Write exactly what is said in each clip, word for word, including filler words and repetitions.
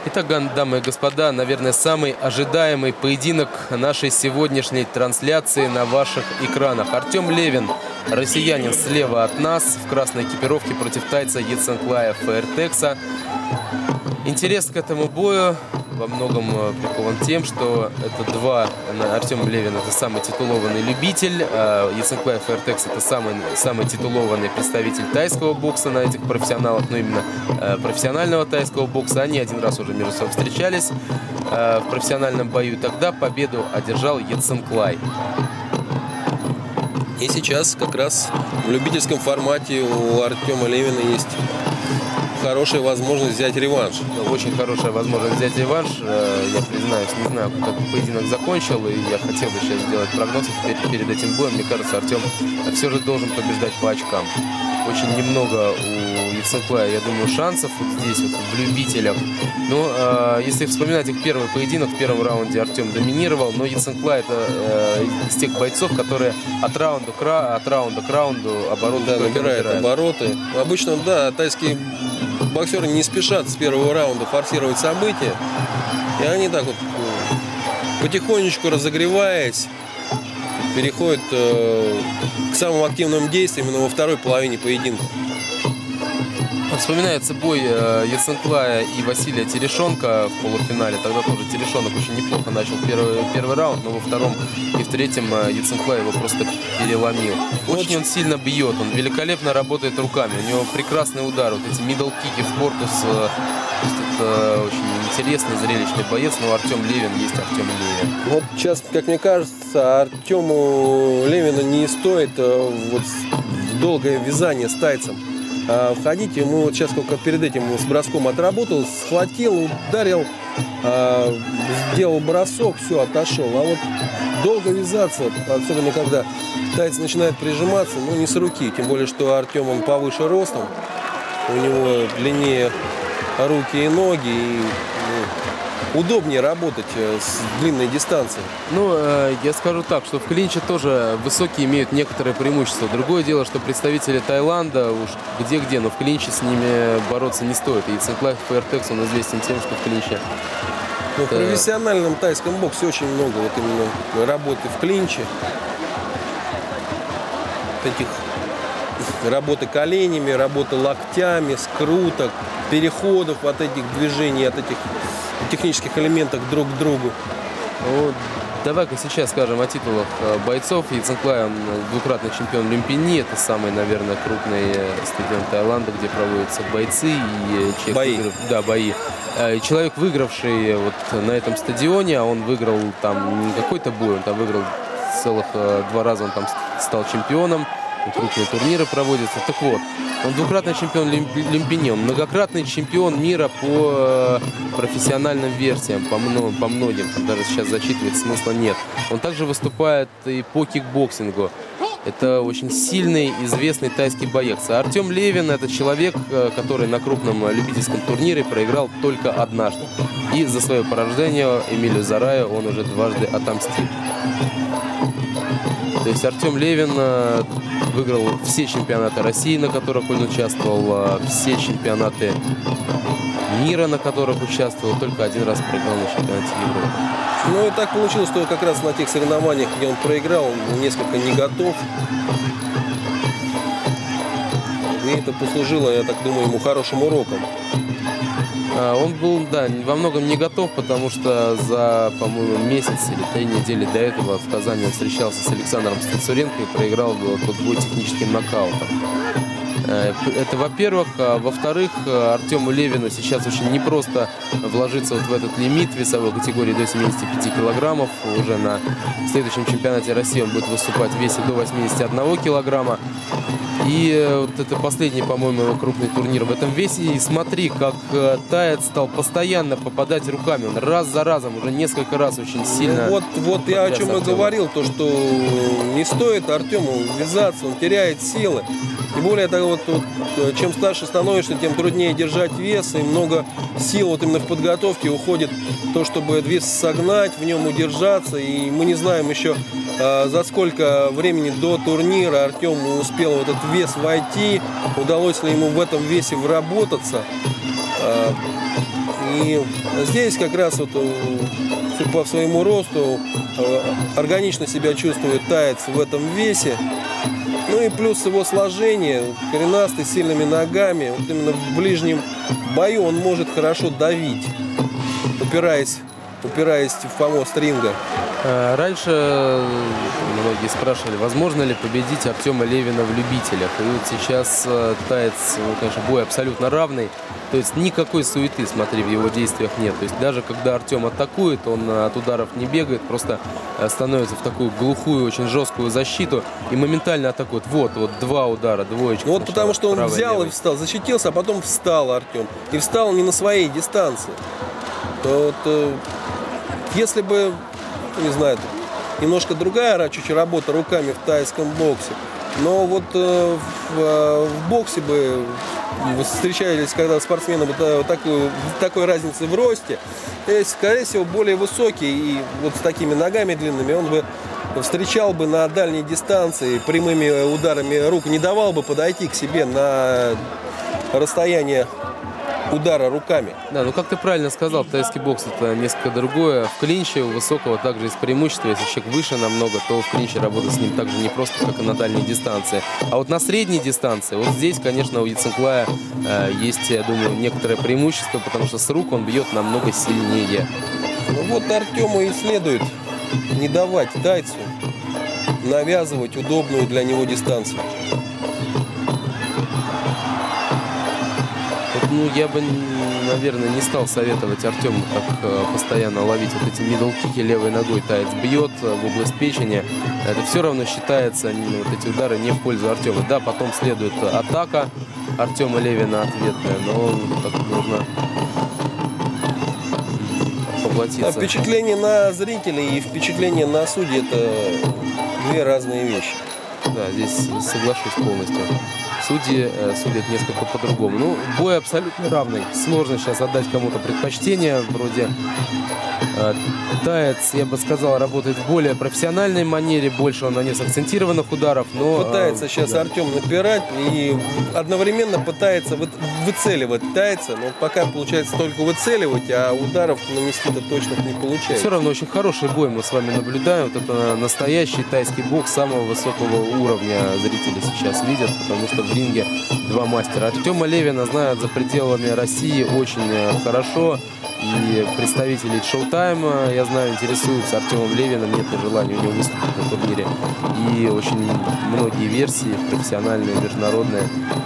Итак, дамы и господа, наверное, самый ожидаемый поединок нашей сегодняшней трансляции на ваших экранах. Артем Левин, россиянин, слева от нас, в красной экипировке против тайца Яценклая Фаертекса. Интерес к этому бою во многом прикован тем, что это два... Артем Левин – это самый титулованный любитель, а Яценклай Фаертекс – это самый, самый титулованный представитель тайского бокса на этих профессионалах, но именно э, профессионального тайского бокса. Они один раз уже между собой встречались э, в профессиональном бою. Тогда победу одержал Яценклай. И сейчас как раз в любительском формате у Артема Левина есть хорошая возможность взять реванш. Очень хорошая возможность взять реванш. Я признаюсь, не знаю, как поединок закончил, и я хотел бы сейчас сделать прогноз перед, перед этим боем. Мне кажется, Артем все же должен побеждать по очкам. Очень немного у Яценклая, я думаю, шансов вот здесь, вот в любителях. Но э, если вспоминать их первый поединок, в первом раунде Артем доминировал, но Яценклай это э, из тех бойцов, которые от раунда к, от раунда к раунду обороты да, набирают обороты. Обычно, да, тайские боксеры не спешат с первого раунда форсировать события. И они так вот, потихонечку разогреваясь, переходят э, к самым активным действиям именно во второй половине поединка. Вспоминается бой э, Яценклая и Василия Терешонка в полуфинале. Тогда тоже Терешонок очень неплохо начал первый, первый раунд, но во втором и в третьем э, Яценклай его просто переломил. Очень он сильно бьет, он великолепно работает руками. У него прекрасный удар, вот эти мидл-кики в корпус. Э, это очень интересный, зрелищный боец, но Артем Левин есть Артем Левин. Вот сейчас, как мне кажется, Артему Левину не стоит э, вот, долгое вязание с тайцем. Входить, ему вот сейчас только перед этим с броском отработал, схватил, ударил, э, сделал бросок, все, отошел. А вот долго вязаться, особенно когда тайц начинает прижиматься, ну не с руки, тем более, что Артем он повыше ростом, у него длиннее руки и ноги, и ну, удобнее работать с длинной дистанции. Ну, э, я скажу так, что в клинче тоже высокие имеют некоторые преимущества. Другое дело, что представители Таиланда уж где-где, но в клинче с ними бороться не стоит. И Яценклай Фаертекс, он известен тем, что в клинче... Ну, в профессиональном тайском боксе очень много вот именно работы в клинче. Таких работы коленями, работы локтями, скруток, переходов от этих движений, от этих технических элементах друг к другу. Ну, давай-ка сейчас скажем о титулах бойцов. Яценклай, он двукратный чемпион Люмпини. Это самый, наверное, крупный стадион Таиланда, где проводятся бойцы и человек, бои. Выиграв... Да, бои. И человек, выигравший вот на этом стадионе, а он выиграл там не какой-то бой, он там выиграл целых два раза, он там стал чемпионом. Крупные турниры проводятся. Так вот, он двукратный чемпион Люмпини, он многократный чемпион мира по профессиональным версиям, по, много, по многим. Там даже сейчас зачитывать смысла нет. Он также выступает и по кикбоксингу. Это очень сильный, известный тайский боец. А Артем Левин – это человек, который на крупном любительском турнире проиграл только однажды. И за свое поражение Эмилию Зараю он уже дважды отомстил. То есть Артем Левин выиграл все чемпионаты России, на которых он участвовал, все чемпионаты мира, на которых участвовал, только один раз проиграл на чемпионате Европы. Ну и так получилось, что как раз на тех соревнованиях, где он проиграл, он несколько не готов. И это послужило, я так думаю, ему хорошим уроком. Он был, да, во многом не готов, потому что за, по-моему, месяц или три недели до этого в Казани он встречался с Александром Стацуренко и проиграл тот бой техническим нокаутом. Это, во-первых. Во-вторых, Артему Левину сейчас очень непросто вложиться вот в этот лимит весовой категории до семидесяти пяти килограммов. Уже на следующем чемпионате России он будет выступать в весе до восьмидесяти одного килограмма. И вот это последний, по-моему, его крупный турнир в этом весе. И смотри, как таец стал постоянно попадать руками. Он раз за разом, уже несколько раз очень сильно... Ну, вот, вот я о чем и говорил, то, что не стоит Артему вязаться, он теряет силы. Тем более, это вот, вот, чем старше становишься, тем труднее держать вес. И много сил вот именно в подготовке уходит то, чтобы этот вес согнать, в нем удержаться. И мы не знаем еще, а, за сколько времени до турнира Артем успел в этот вес войти, удалось ли ему в этом весе вработаться. И здесь как раз вот по своему росту органично себя чувствует таец в этом весе. Ну и плюс его сложение, коренастый, с сильными ногами. Вот именно в ближнем бою он может хорошо давить, упираясь, упираясь в помост ринга. Раньше многие спрашивали, возможно ли победить Артема Левина в любителях. И вот сейчас таец, ну, конечно, бой абсолютно равный. То есть никакой суеты, смотри, в его действиях нет. То есть даже когда Артем атакует, он от ударов не бегает, просто становится в такую глухую, очень жесткую защиту и моментально атакует. Вот, вот два удара, двоечка. Ну вот потому что он взял левый. И встал, защитился, а потом встал Артем. И встал не на своей дистанции. То вот, э, если бы, не знаю, немножко другая чуть-чуть работа руками в тайском боксе, но вот э, в, э, в боксе бы встречались, когда спортсмены вот такой, такой разницы в росте, скорее всего, более высокий и вот с такими ногами длинными, он бы встречал бы на дальней дистанции прямыми ударами рук, не давал бы подойти к себе на расстояние удара руками. Да, ну как ты правильно сказал, тайский бокс это несколько другое. В клинче у высокого также есть преимущество. Если человек выше намного, то в клинче работать с ним также не просто, как и на дальней дистанции. А вот на средней дистанции, вот здесь, конечно, у Яценклая э, есть, я думаю, некоторое преимущество, потому что с рук он бьет намного сильнее. Ну вот Артему и следует не давать тайцу навязывать удобную для него дистанцию. Ну, я бы, наверное, не стал советовать Артему так э, постоянно ловить вот эти мидл-кики левой ногой. Таец бьет в область печени. Это все равно считается, ну, вот эти удары не в пользу Артема. Да, потом следует атака Артема Левина ответная, но так нужно поплатиться. Да, впечатление на зрителей и впечатление на судей – это две разные вещи. Да, здесь соглашусь полностью. Судьи э, судят несколько по-другому. Ну, бой абсолютно равный. Сложно сейчас отдать кому-то предпочтение. Вроде э, таец, я бы сказал, работает в более профессиональной манере. Больше он нанес акцентированных ударов. Но, пытается э, сейчас да. Артем напирать и одновременно пытается вы, выцеливать тайца. Но пока получается только выцеливать, а ударов нанести-то точно не получается. Все равно очень хороший бой мы с вами наблюдаем. Вот это настоящий тайский бокс самого высокого уровня зрители сейчас видят, потому что в ринге два мастера. Артема Левина знают за пределами России очень хорошо. И представители Шоутайма, я знаю, интересуются Артемом Левиным. Нет желания у него выступить на турнире. И очень многие версии, профессиональные, международные.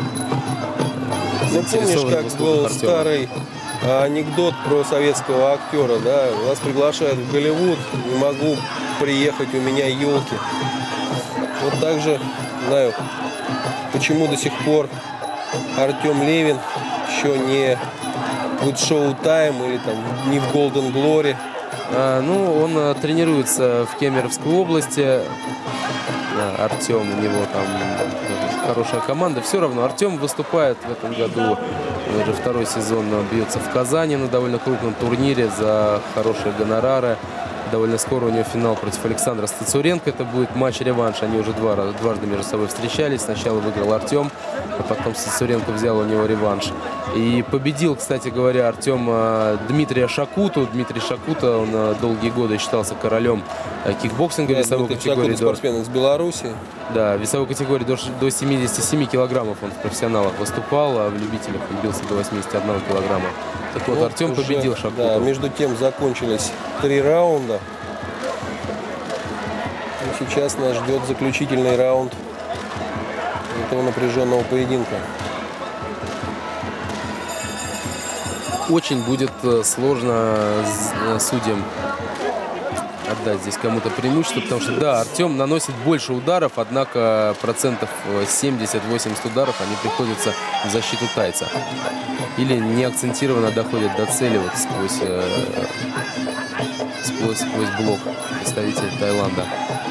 Ну, помнишь, как был Артема. Старый анекдот про советского актера, да? Вас приглашают в Голливуд, не могу приехать, у меня елки. Вот так же, знаю, почему до сих пор Артем Левин еще не в Showtime или там не в Golden Glory. А, ну, он а, тренируется в Кемеровской области. А, Артем, у него там хорошая команда. Все равно Артем выступает в этом году. Уже второй сезон бьется в Казани на довольно крупном турнире за хорошие гонорары. Довольно скоро у него финал против Александра Стацуренко. Это будет матч-реванш. Они уже два, дважды между собой встречались. Сначала выиграл Артем, а потом Стацуренко взял у него реванш. И победил, кстати говоря, Артем Дмитрия Шакуту. Дмитрий Шакута, он долгие годы считался королем кикбоксинга, да, весовой категории. Спортсмен из Беларуси. Да, в весовой категории до, до семидесяти семи килограммов он в профессионалах выступал, а в любителях он бился до восьмидесяти одного килограмма. Так вот, вот Артем уже победил Шакуту. Да, между тем закончились три раунда. И сейчас нас ждет заключительный раунд этого напряженного поединка. Очень будет сложно судьям отдать здесь кому-то преимущество, потому что, да, Артем наносит больше ударов, однако процентов семьдесят-восемьдесят ударов они приходятся в защиту тайца. Или неакцентированно доходят до цели вот сквозь, э, сквозь, сквозь блок представителей Таиланда.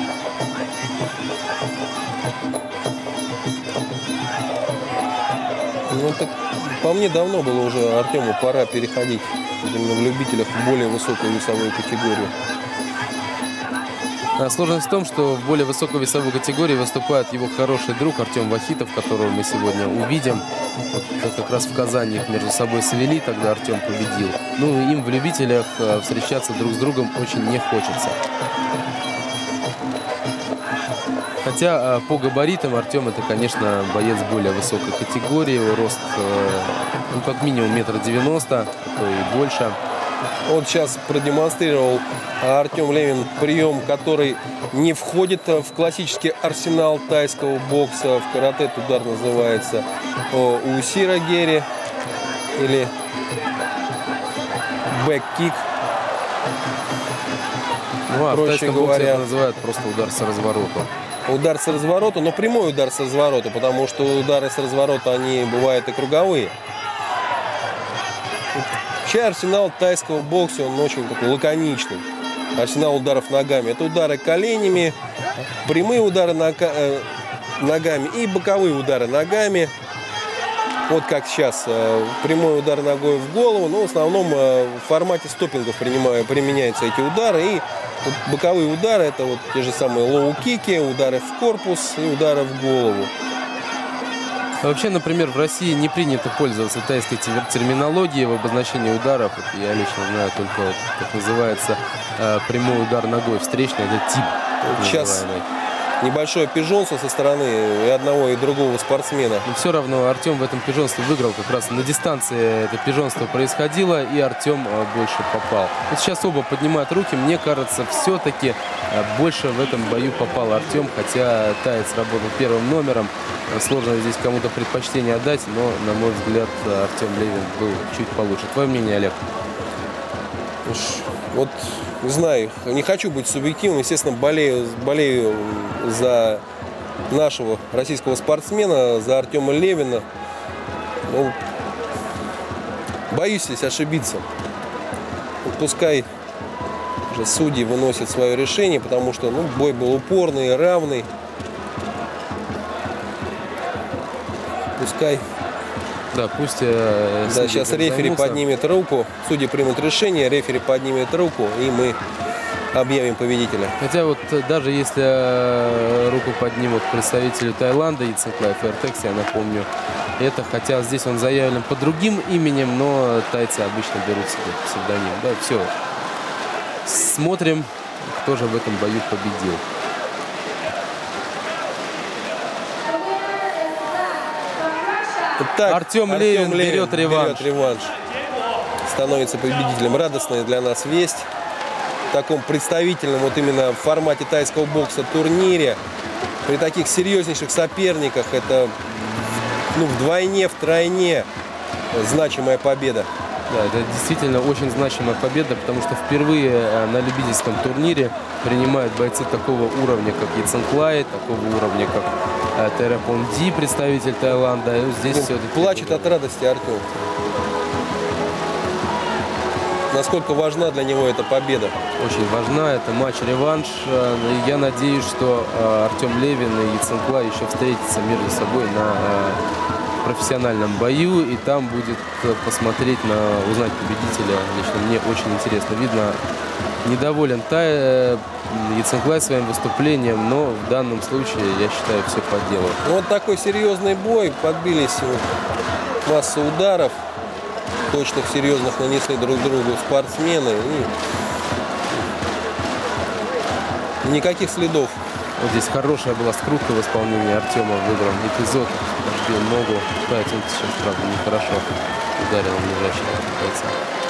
Ну, так, по мне, давно было уже Артему пора переходить именно в любителях в более высокую весовую категорию. Сложность в том, что в более высокой весовой категории выступает его хороший друг Артем Вахитов, которого мы сегодня увидим. Вот как раз в Казани их между собой свели, тогда Артем победил. Ну, им в любителях встречаться друг с другом очень не хочется. Хотя по габаритам Артем это, конечно, боец более высокой категории. Его рост, ну, как минимум метр девяносто, а то и больше. Вот сейчас продемонстрировал Артем Левин прием, который не входит в классический арсенал тайского бокса. В карате этот удар называется усирагери или бэк-кик. Ну, а в тайском боксе это называют просто удар с разворота. Удар с разворота, но прямой удар с разворота, потому что удары с разворота, они бывают и круговые. Вообще арсенал тайского бокса, он очень такой лаконичный. Арсенал ударов ногами. Это удары коленями, прямые удары ногами и боковые удары ногами. Вот как сейчас. Прямой удар ногой в голову, но в основном в формате стоппингов применяются эти удары. И боковые удары — это вот те же самые лоу-кики, удары в корпус и удары в голову. Вообще, например, в России не принято пользоваться тайской терминологией в обозначении ударов. Вот я лично знаю только, вот, как называется, э, прямой удар ногой встречный. Это тип. Сейчас небольшое пижонство со стороны и одного, и другого спортсмена. Но все равно Артем в этом пижонстве выиграл. Как раз на дистанции это пижонство происходило, и Артем э, больше попал. Вот сейчас оба поднимают руки. Мне кажется, все-таки э, больше в этом бою попал Артем, хотя таец работал первым номером. Сложно здесь кому-то предпочтение отдать, но, на мой взгляд, Артем Левин был чуть получше. Твое мнение, Олег? Вот, не знаю, не хочу быть субъективным. Естественно, болею, болею за нашего российского спортсмена, за Артема Левина. Ну, боюсь здесь ошибиться. Вот пускай уже судьи выносят свое решение, потому что, ну, бой был упорный, равный. Пускай. Да, пусть. Э, да, сейчас рефери займутся. Поднимет руку, судьи примут решение, рефери поднимет руку, и мы объявим победителя. Хотя вот даже если руку поднимут представителю Таиланда Яценклай Фэртекс, я напомню, это, хотя здесь он заявлен под другим именем, но тайцы обычно берут себе псевдоним. Да, все. Смотрим, кто же в этом бою победил. Так, Артем, Артем Левин, Левин берет реванш. берет реванш. Становится победителем. Радостная для нас весть. В таком представительном, вот именно в формате тайского бокса турнире, при таких серьезнейших соперниках, это, ну, вдвойне, втройне значимая победа. Да, это действительно очень значимая победа, потому что впервые на любительском турнире принимают бойцы такого уровня, как Яценклай, такого уровня, как Терапонди, представитель Таиланда. И здесь ну, плачет от радости Артем. Насколько важна для него эта победа? Очень важна. Это матч-реванш. Я надеюсь, что Артем Левин и Яценклай еще встретятся между собой на профессиональном бою, и там будет посмотреть на, узнать победителя. Лично мне очень интересно. Видно, недоволен Тай, Яценклай своим выступлением, но в данном случае, я считаю, все по делу. Ну, вот такой серьезный бой, подбились массу ударов, точных, серьезных нанесли друг другу спортсмены, и никаких следов. Вот здесь хорошая была скрутка в исполнении Артема в выигранном эпизод. Подбил ногу. Тайц, он сейчас, правда, нехорошо ударил лежащего бойца.